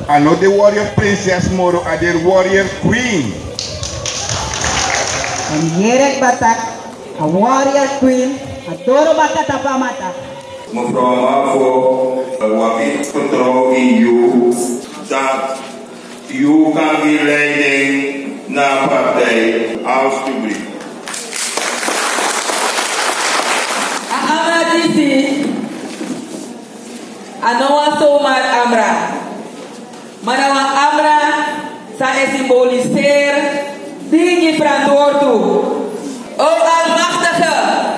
I know the warrior princess moro are the warrior queen. En Yerek Batak, a warrior queen, a Toro Bakata mata. Mevrouw Mavo, wat ik vertrouw in u, dat u kan die leiding naar partij, alsjeblieft. Amra disi, anoa somat Amra. Manawa Amra sa symboliseer die verantwoord toe. O Almachtige,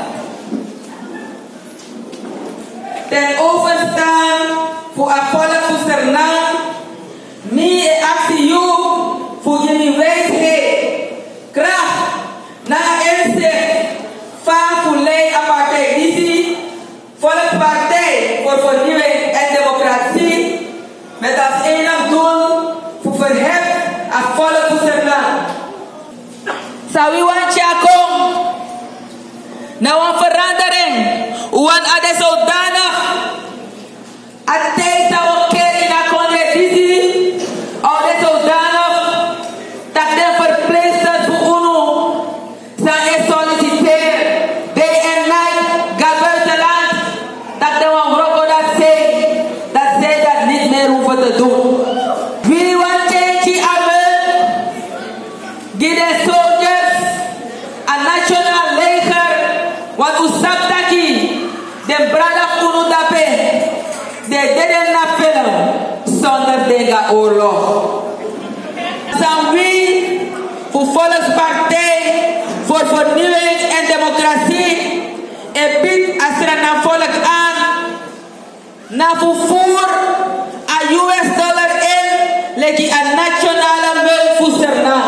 ten overstaan voor het volk van Suriname, mi e actie u voor jullie wijsheid, kracht, naar inzicht, van voor lei apartheidisme, volkspartij voor vernieuwing en democratie, met als enig doel voor verhef het volk van Suriname. Sawi wan chakong, na wan verandering, wan ade zodanig, at tijd dat we keren naar conditie, ade zodanig, dat de verpleegsters voor UNO zijn solliciteren, day and night, ga buitenland, dat de wan roko dat zij dat niet meer hoeven te doen. Wie wan change amen, give the soldiers a national leger, wat u sabtaki, de brada unu dape, de deden na film, zonder denga oorlog. Zijn wie voor volkspartij, voor vernieuwing en democratie, en biedt als er een volk aan, na vervoer a $1 in, leg je een nationale munt voor Suriname.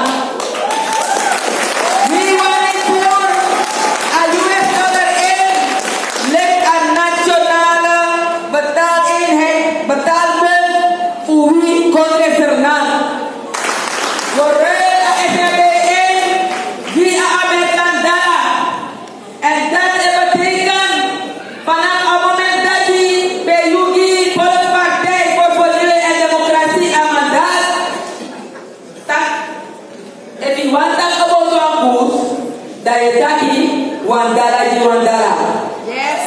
Wie wanneer voor a $1 in, leg een nationale betaaleenheid, betaalmunt voor wie komt in Suriname. Jorrel a SMB in, wie a Amerikaan daar. En dat betekent, vanaf het moment dat die bij Yugi Volkspartij voor vernieuwing en democratie aan mandaat, tak, if you want that about one course, dat je taki, $1. Yes.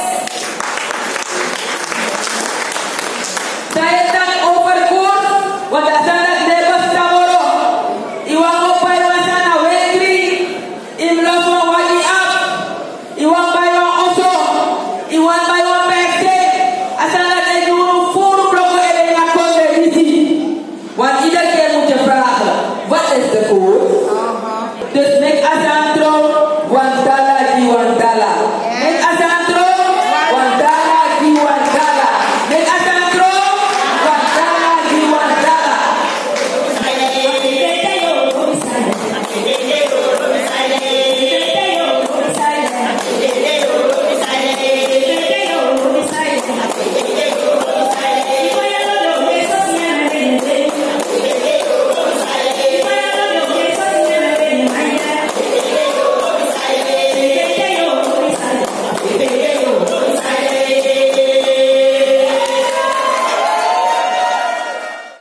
Dat je tak over koers, want dat zijn dat nebus samoro. Iwan opay wasa na wekri, im lof wa wadi up, iwan bay wa oso, iwan bay wa pekse, asan dat je juru furu bloko ele na konde disi. Want ieder keer moet je vragen, wat is de koers? Dus make as aan trouw, $1.